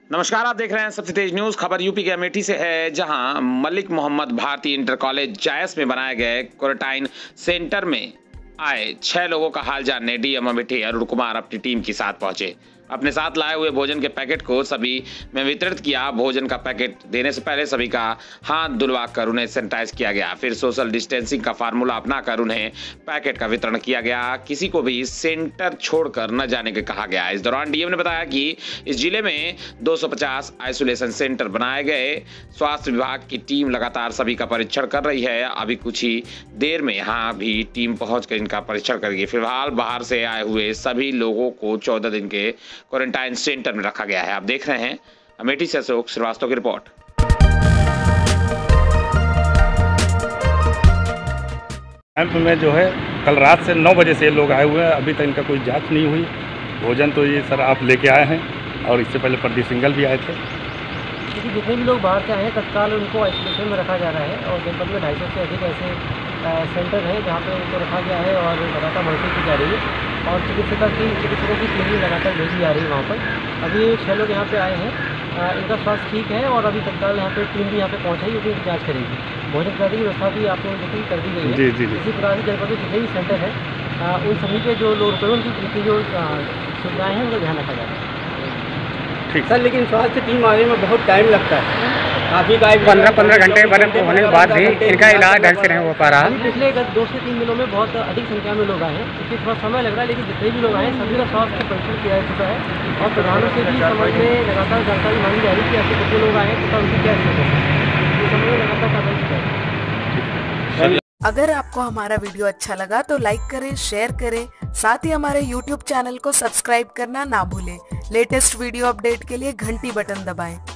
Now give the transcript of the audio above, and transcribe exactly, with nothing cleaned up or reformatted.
नमस्कार, आप देख रहे हैं सबसे तेज न्यूज। खबर यूपी के अमेठी से है, जहां मलिक मोहम्मद भारतीय इंटर कॉलेज जायस में बनाए गए क्वारंटाइन सेंटर में आए छह लोगों का हाल जानने डीएम अमेठी अरुण कुमार अपनी टीम के साथ पहुंचे। अपने साथ लाए हुए भोजन के पैकेट को सभी में वितरित किया। भोजन का पैकेट देने से पहले सभी का हाथ धुलवा कर उन्हें सैनिटाइज किया गया। फिर सोशल डिस्टेंसिंग का फार्मूला अपनाकर उन्हें पैकेट का वितरण किया गया। किसी को भी सेंटर छोड़कर न जाने के कहा गया। इस दौरान डीएम ने बताया कि इस जिले में दो सौ पचास आइसोलेशन सेंटर बनाए गए। स्वास्थ्य विभाग की टीम लगातार सभी का परीक्षण कर रही है। अभी कुछ ही देर में यहाँ भी टीम पहुंचकर इनका परीक्षण करेगी। फिलहाल बाहर से आए हुए सभी लोगों को चौदह दिन के क्वारंटाइन सेंटर में रखा गया है। आप देख रहे हैं अमेठी से अशोक श्रीवास्तव की रिपोर्ट। कैंप में जो है कल रात से नौ बजे से लोग आए हुए हैं। अभी तक इनका कोई जांच नहीं हुई। भोजन तो ये सर आप लेके आए हैं और इससे पहले प्रदीप सिंगल भी आए थे। क्योंकि जितने भी लोग बाहर से आए हैं तत्काल उनको आइसोलेशन में रखा जा रहा है और जनपद में ढाई सौ से अधिक ऐसे सेंटर हैं जहाँ पे उनको रखा गया है और लगातार मॉनिटरिंग की जा रही है और चिकित्सकों की चिकित्सकों की टीम भी लगातार भेजी जा रही है वहाँ पर। अभी छः लोग यहाँ पे आए हैं, इनका स्वास्थ्य ठीक है और अभी तत्काल यहाँ पे टीम भी यहाँ पे पहुँचाई क्योंकि इनकी जाँच करेगी। भोजन इत्यादि की व्यवस्था भी आप लोगों की कर दी गई है। जी जी जी। इसी प्रकार से जनपद में जितने भी सेंटर है उन सभी के जो लोग उनकी जो सुविधाएँ हैं उनका ध्यान रखा जा रहा है। ठीक सर, लेकिन स्वास्थ्य टीम आने में बहुत टाइम लगता है। काफ़ी का पंद्रह पंद्रह घंटे बने होने के बाद भी इनका इलाज ढंग से नहीं हो पा रहा। पिछले दो से तीन दिनों में बहुत अधिक संख्या में लोग आए हैं, इसलिए थोड़ा समय लग रहा है, लेकिन जितने भी लोग आए हैं सभी का स्वास्थ्य परीक्षण किया जा चुका है और प्रधानों से भी समझ में लगातार जानकारी मांगी जा रही है कि ऐसे कितने लोग आए हैं तथा उनकी क्या स्थिति है। ये समझ में लगातार कार्रवाई की जा रही है। अगर आपको हमारा वीडियो अच्छा लगा तो लाइक करें, शेयर करें, साथ ही हमारे यूट्यूब चैनल को सब्सक्राइब करना ना भूलें। लेटेस्ट वीडियो अपडेट के लिए घंटी बटन दबाएं।